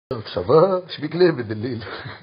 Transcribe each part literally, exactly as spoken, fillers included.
صباح شبيك لابد الليل.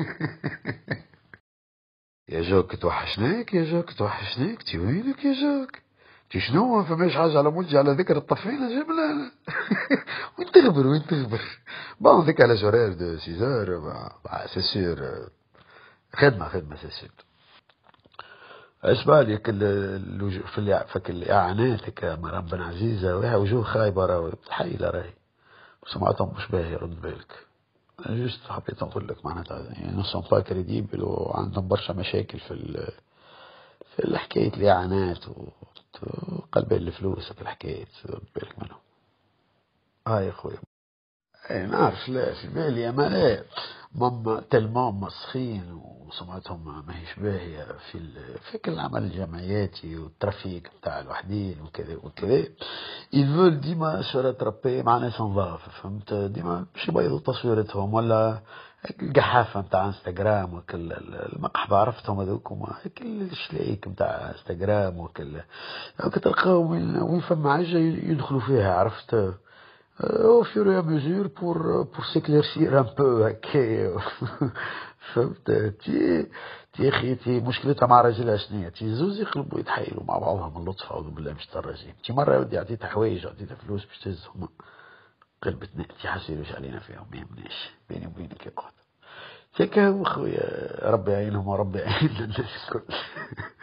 يا جوك توحشناك يا جوك توحشناك تي وينك يا جوك؟ تي شنو ما فماش حاجة على مولجي على ذكر الطفيلة جاب لا لا. وين تغبر وين تغبر؟ بون ذيك على جورير دو سيزار سي سور. خدمة خدمة سي سور. اش بالك اللجوء في اللي فك الاعانات هيك ربنا عزيزة وها وجوه خايبة راهي حيلة راهي وسمعتهم مش باهية رد بالك. جست حبيت نقول لك معناتها يعني نصهم با كريديبل وعندهم برشا مشاكل في ال في حكاية الإعانات وقلبين الفلوس في الحكاية بالك منهم. هاي خويا اي نعرف لا في بالي اما لا ماما تلمام مسخين وسمعتهم ماهيش باهية في في كل العمل الجمعياتي والترافيك بتاع الوحدين وكذا وكذا يفول ديما شو تربي معنا سنضاف فهمت ديما باش يبيضوا تصويرتهم ولا القحافة بتاع انستغرام وكل المقحبة عرفتهم هذوكم كل الشلايك بتاع انستغرام وكل كتلقاهم وين فما حاجة يدخلوا فيها عرفت au fur et à mesure pour pour s'éclaircir un peu هكايا. فهمت تي تي اخي تي مشكلتها مع راجلها شنية تي زوز يقلبوا يتحايلوا مع بعضهم اللطف اعوذ بالله من الشيطان الرجيم. تي مرة يا ودي عطيتها حوايج عطيتها فلوس باش تهزهم قلبت تي حاسيلوش علينا فيهم ما يهمناش بيني وبينك يا قوت هكا هو خويا ربي يعينهم وربي يعين الناس الكل.